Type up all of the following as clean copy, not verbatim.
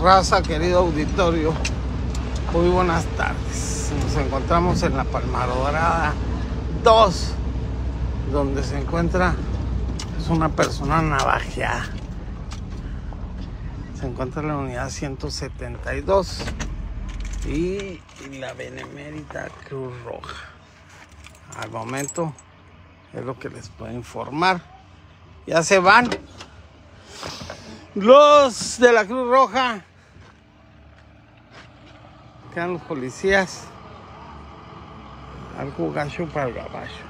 Raza, querido auditorio, muy buenas tardes. Nos encontramos en la Palmar-Dorada 2, donde se encuentra una persona navajeada. Se encuentra la unidad 172 y la Benemérita Cruz Roja. Al momento es lo que les puedo informar. Ya se van los de la Cruz Roja. Quedan los policías. Algo gacho para el gabacho.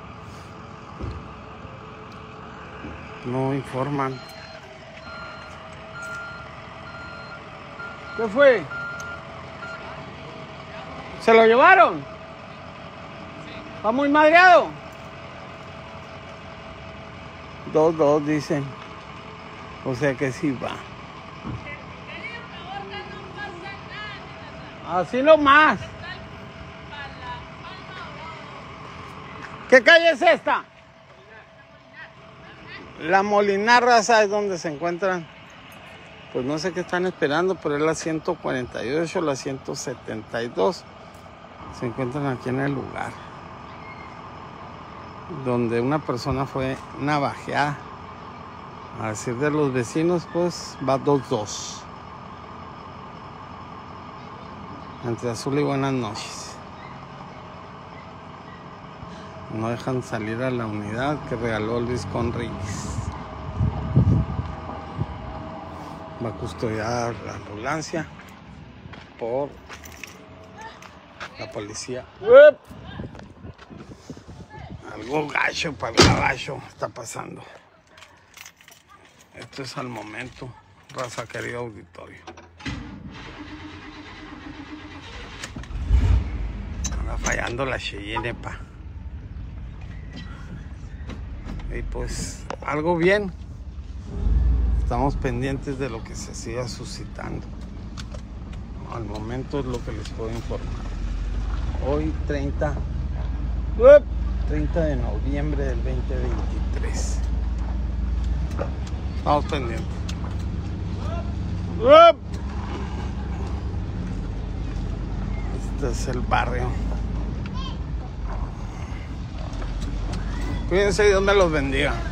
No informan. ¿Qué fue? ¿Se lo llevaron? ¿Va muy madreado? 2-2 dicen. O sea que sí va. Así nomás. ¿Qué calle es esta? La Molinar, Raza, es donde se encuentran. Pues no sé qué están esperando, pero es la 148, la 172. Se encuentran aquí en el lugar donde una persona fue navajeada. A decir de los vecinos, pues va 2-2. Entre azul y buenas noches. No dejan salir a la unidad que regaló Luis Conríquez. Va a custodiar la ambulancia por la policía. ¡Uep! Algo gacho para el caballo está pasando. Esto es al momento, raza, querido auditorio. Anda fallando la Cheyenne, pa. Y pues, algo bien. Estamos pendientes de lo que se siga suscitando. Al momento es lo que les puedo informar. Hoy 30 de noviembre del 2023. Estamos pendientes. Este es el barrio. Cuídense y Dios me los bendiga.